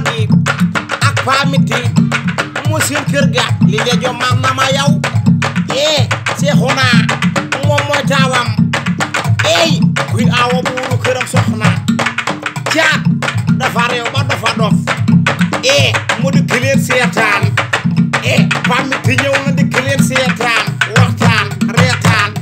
gi ak pamiti mu seen kër ga li nga jom maam na ma yow Seexuna moom mooy taawam kuy aawa buuru këram soxna caat dafa réew ba dafa dof mu dikk leen seetaan pamiti ñëw na dikk leen seetaan waxtaan reetaan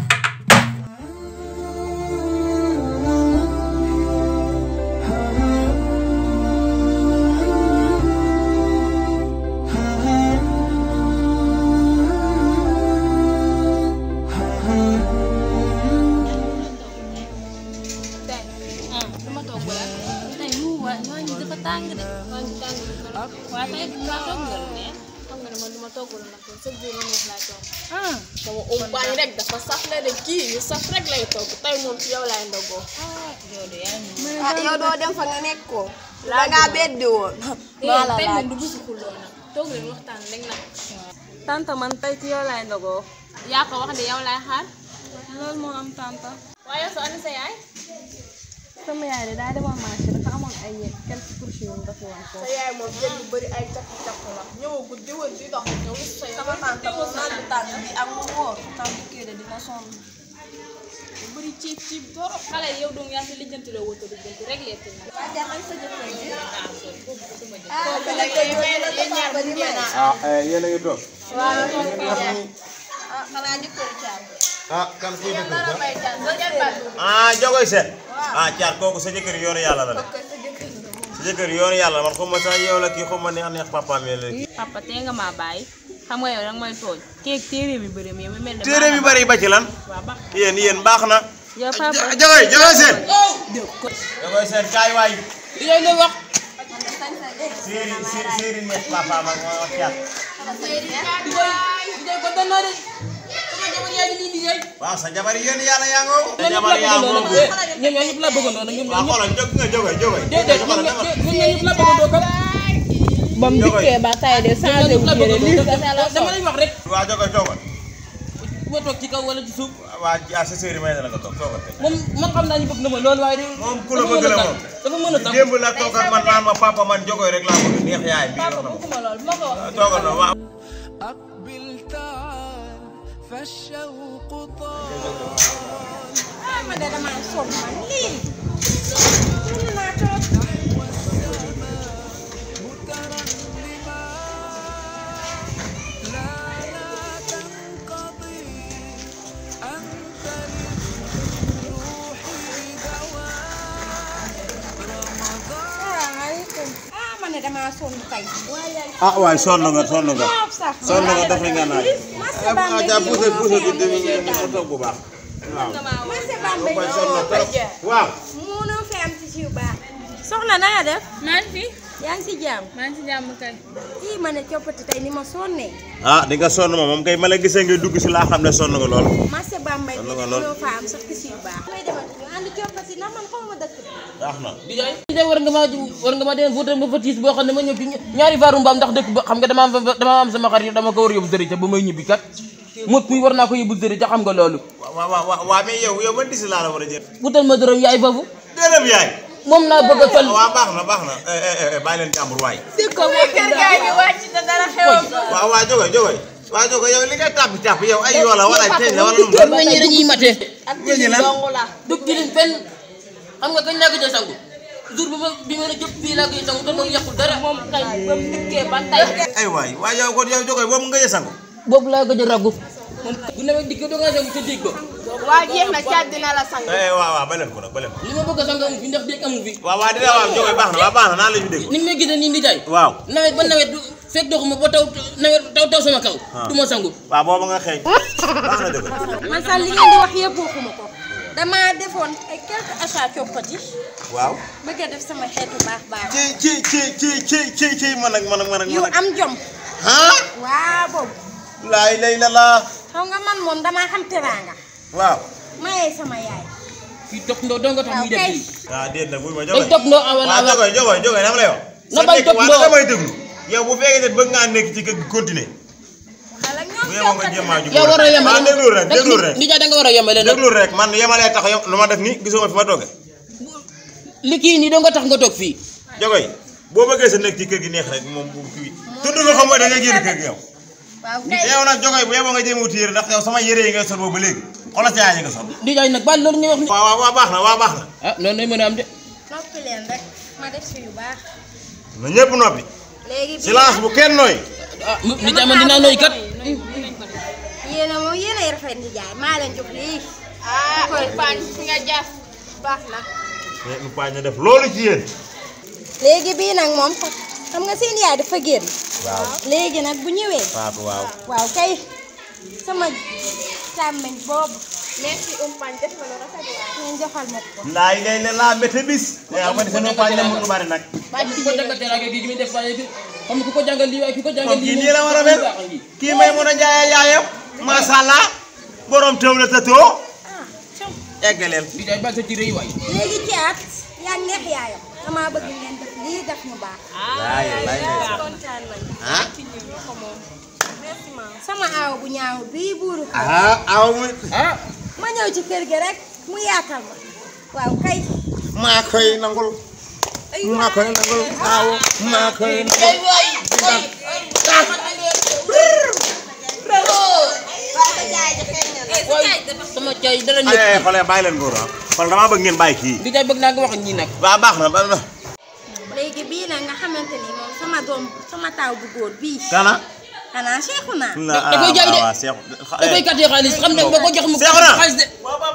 sama baañ rek dafa saf la de kii yu saf rek lay togg tey moom ci yow laay ndogoo. yow doo dem fa nga nekk ko. la ngaa beddi woon. tey moom du bisu xulloo nag toog leen waxtaan rek nag. tante man tey ci yow laay ndogoo. yaa ko wax de yow laay xaar. loolu moo am tante. waaye soo andi sa yaay. sama yaay de daa demoon marché dafa amoon ay quelques courses yu mu def woon foofu. sa yaay moom jën yu bëri ay càq la ñëwagul di wër di dox ñëw sa yaay. sama tante moom naan bu tàng bi ak mu wóor tante kii de dina sonn. lu bëri ciib torop. xale yow dong yaa fi lijjanti la wëttu lijjanti rek lee tënk. waa jaaxal sa jëkkër ji. yéen a ngi toog. xanaa jëkkër caat. kan kuy dëkk Jogoy Seen. Caat kooku sa jëkkër yoonu yàlla la de. sa jëkkër yoonu yàlla man xuma sax yow la kii xuma neex papaam yi la kii. papa tee nga maa bàyyi xam nga yow danga may tooñ. keeg téere bi bëri mi mel ne. téere bi bëri ba ci lan. yéen baax na. yow papa Jogoy Seen. Jogoy Seen kaay waay. yow la wax. séeri neex papaam ak Caat. waaw sa jabar yi yéen yàlla yaa ngoo. sa jabar yaa ngoo. ñoom ñëpp la bëggandoo nag ñoom waaw xoolal jóg nga Jogoy. déedéet ñoom ñëpp la bëggandoo kat. ba mu dikkee ba tay de changé wu yére lii dama lay wax rek. waaw Jogoy toogal. ma toog ci kaw wala ci suuf. waaw sa séeri may na la nga toog toogal tey. moom man xam naa ñu bëgg na ma loolu waaye. moom ku la bëgg la moom. dafa mën a tax démb la toog ak man naan ma papa man Jogoy rek laa bëgg neex yaay bi. papa bëgguma loolu ma ko wax. toogal na waaw. فالشوق طال man de damaa sonn man lii. man de damaa sonn tey. waay sonn nga dafa nga naaj. toog bu baax. waaw. munoo fi am ci si yu baax. soxna na nga def. maa ngi fi. yaa ngi si jàmm. maa ngi si jàmm kay. ii ma ne coppati tey ni ma sonnee. di nga sonn moom kay ma la gisee ngay dugg si laa xam ne sonn nga lool. marché Bambey bi de munoo fa am sax ci yu baax. may demati ñu ànd coppati ndax man xaw ma dëkk. baax na. Dijay war nga ma dem voter ma votis boo xam ne ma ñëw ci ñaari faaru mbaam ndax dëkk ba xam nga dama am sama xarit dama ko war a yóbbu sëriñ ba may ñibbi kat mot mi war naa ko yóbbu sëriñ xam nga loolu. waaw mais yow ban disi laa la war a jël. wutal ma dërëm yaay foofu. dërëm yaay. moom naa bëgg a sol. waaw baax na bàyyi leen jàmbur waay. kër gaa ngi wàcc te dara xewam. waaw Jogoy yow li ngay tàpp yow ay yoo la wala tey la wala nu mu doon. weñ yi dañuy mate. ak ci dong la. dugg ci leen fenn xam nga kañ laa gëj a sangu jour bi ma la jëpp fii laa gëj a sangu te moom yàqul dara. moom kay ba mu dikkee ba tey. ay waay yow kon yow Jogoy boobu nga jël sangu. boobu laa gëj a ragu. moom bu nawet dikkee doo nga sangu ca déeg ba. waa jeex na caat dina la sang. waaw ba leen ko nag ba leen ko. li ma bëgg a sang amu fi ndax déeg amu fi. waaw dina waaw Jogoy baax na naan la ñu dégg. ni nga may gisee nii di jaay. waaw nawet ba nawet fekk doxuma ba taw sama kaw. du ma sangu. waaw boobu nga xeeñ. baax na Jogoy. man sax li ngeen di wax yëpp waxuma ko. damaa defoon ay quelques achats coppati. waaw. bëgg a def sama xeetu baax. ci man ak. yu am jom. waaw boobu. laay lay la. xam nga man moom damaa xam teraanga. waaw. maye sama yaay. fii topp ndoo doo nga tax muy def lii. déet nag buy ma day topp ndoo waaw Jogoy dama lay wax. na bay topp ndoo damay déglu. yow bu fekkee ne bëgg ngaa nekk ci kër gi continuer. bu yemoo nga jéemaa ju. yow war a yemale déglu rek. Ndiaye da nga war a yemale nag. déglu rek man yemalee tax lu ma def nii gisoo ma fi ma toogee. li kii nii doo nga tax nga toog fii. Jogoy boo bëggee sa nekk ci kër gi neex rek moom bu kii tudd nga xam mooy da ngay génn kër gi yow. waaw kay yow nag jogoy bu yeboo nga jéem a wuti yére ndax yow sama yére yi ngay sol boobu ba léegi xoolal sa yaay yi nga sol. di jaay nag baal loolu ñuy wax ni. waaw baax na baax na. ah noonu lay mën a am de. noppi leen rek ma def fi yu baax. na ñëpp noppi. léegi bii silence bu kenn nooy. ah di jaay man dinaa nooy kat. yéen a moom yéen ay rafet di jaay maa leen jox lii. Paañ fi nga jaaf baax na. mais nu paañ na def loolu ci yéen. léegi bii nag moom xam nga seen yaay dafa génn. waaw léegi nag bu ñëwee. Fatou waaw. waaw kay sama càmmeñ boobu. merci Paañ def nga lu rafet waay. ngeen joxal ma ko. ndaay ngay ne laa mété bis. waaw man de paañ na mu bari nag. ku ko jàngal teraanga gi mi def waaye xam nga ku ko jàngal lii waaye ku ko jàngal kii lii nii la war a mel kii may mën a jaayee yaayam macha allah borom teew la tëtoo eggaleel. di jaay baal sa ci rëy waay. léegi caat yaa neex yaayam damaa bëgg ngeen def lii def mu baax. kontaan nañu. ah sama aaw bu ñaaw bii buuru ko. aw mu. ma ñëw ci kër gi rek mu yaatal ma. waaw kay. maa koy nangul aw maa koy nangul. sama caay dara nekk. ay xoolee bàyyi leen góor ah. kon damaa bëgg ngeen bàyyi kii. di jaay bëgg naa nga wax ak ñii nag. waaw baax na baax na. léegi bii nag nga xamante ni moom sama taaw bu góor bii. kana. xanaa Seexuna. da koy jaay de waaw Seexu. da koy kàttee xaalis xam ne boo ko jox mu Seexuna xaalis de.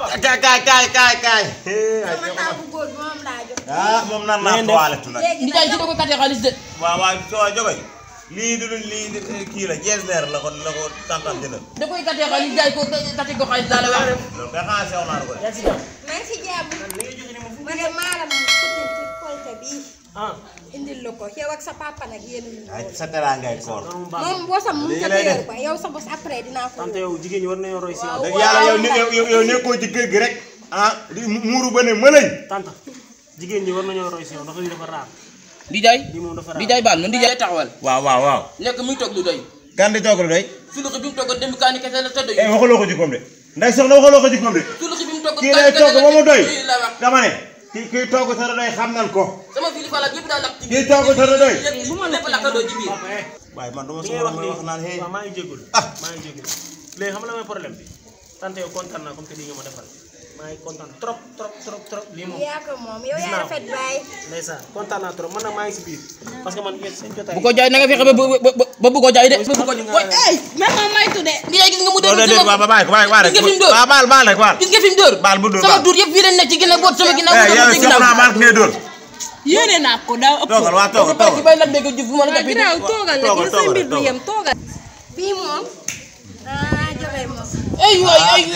kaay. sama taaw bu góor bi moom laa jox. ah moom nan naa toilette nag. léegi di jaay ci da koy kàttee xaalis de. waaw soo jogoy lii du lii kii la jeesneer la ko tantam jëndal. da koy kàttee xaalis jaay ko kàttee ko xaalis daal la wax. loolu kay xanaa sew naa la ko de. maa ngi si jàmm. ma ne maalam kutin ci kolte bii. indil la ko yow ak sa papa nag yéen ay sa teraangay koor. moom bosam mu ko teeru ba yow sa bos après dinaa ko. tante yow jigéen ñi war nañoo roy si yow. dëgg yàlla yow nekkoo ci kër gi rek di muuru ba ne mëlañ. tante jigéen ñi war nañoo roy si yow ndax lii dafa raar. di jaay lii moom dafa raar. di jaay baal noonu di jaay taxawal. waaw. nekk muy toog lu doy. kan di toog lu doy. suluxi bi mu togg dem kaani kese la te doy. waxaloo ko jikkoom de. nday soxna waxaloo ko jikkoom de. suluxi bi mu togg kii lay togg ba mu doy. la wax dama ne kii togg sa doy xam nan ko. sama fili fala yëpp daal lakk ci kii togg sa doy. lépp lakkandoo ci biir. waaye man dama li ngay soxla wax may nii wax naan hey. waaw maa ngi jégalu. maa ngi jégalu léegi xam nga la mooy problème bi tante yow kontaan naa comme que lii nga ma defal maa ngi kontaan trop lii moom. yaa ko moom yow yaa rafet baay. ndeysaan kontaan naa trop man nag maa ngi si biir parce que man seen jotaay. bu ko jaay na nga fexe ba bu ko jaay de. bu ko jaay man moom may tudde. di jaay gis nga mu dóor déedéet waaw ba bàyyi ko bàyyi rek. gis nga fi mu dóor waaw baal rek baal. gis nga fi mu dóor. baal bu dóor sama dóor yëpp fii lañ nekk ci ginnaaw boot sama ginnaaw. yow Seexu naa baal ngay dóor. yéene naa ko daaw ëpp. toogal waa toogal parce que bay lan dégg jëf bu ma la jàppee. ginnaaw toogal la gis sa mbir du yem toogal. bii moom joxe moom. ay waay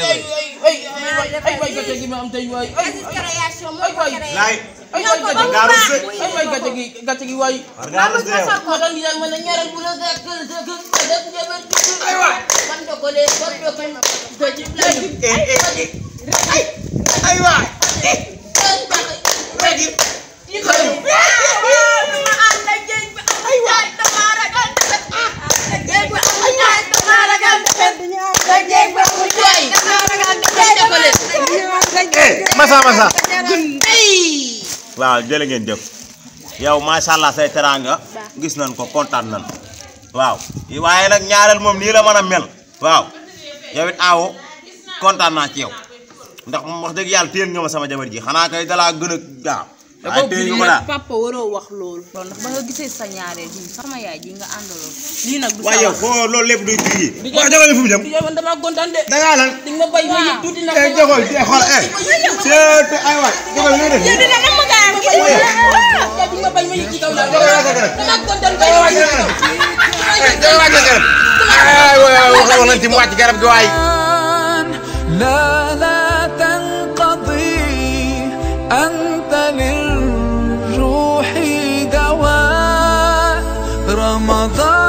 gàcce gi ma am tey waay. Aziz création moo ko créé. laay. ay waay gàcce gi waay. war ngaa rus de yow. moo tax ñu naan man a ñaaral bu la gàtt ay waay man do ko lee man do ko ay waay. masa waaw jërë ngeen jëf yow macha allah say teraanga gis nañ ko kontaan nañ waaw waaye nag ñaareel moom nii la mën a mel waaw yow it aawo kontaan naa ci yow ndax moom wax dëgg yàlla téen nga ma sama jabar ji xanaa kay dalaa gën a waaw waaye téen nga ma daal papa waroo wax loolu ndax ba nga gisee sa ñaareel ji sama yaay ji nga àndaloon lii nag du waaye yow foo loolu lépp duy kii yi wax jabar bi fu mu jëm di jaay man damaa kontaan de. dangaa lan di nga ma bay ma yëg tuuti nag. joxol xool seet ay waay joxol ñu def di nga bay ma yëg ci kaw laa. damaa kontaan bay ma yëg ci wax nañ ci mu wàcc garab gi waay. لا تنقضي أنت للروح دواء رمضان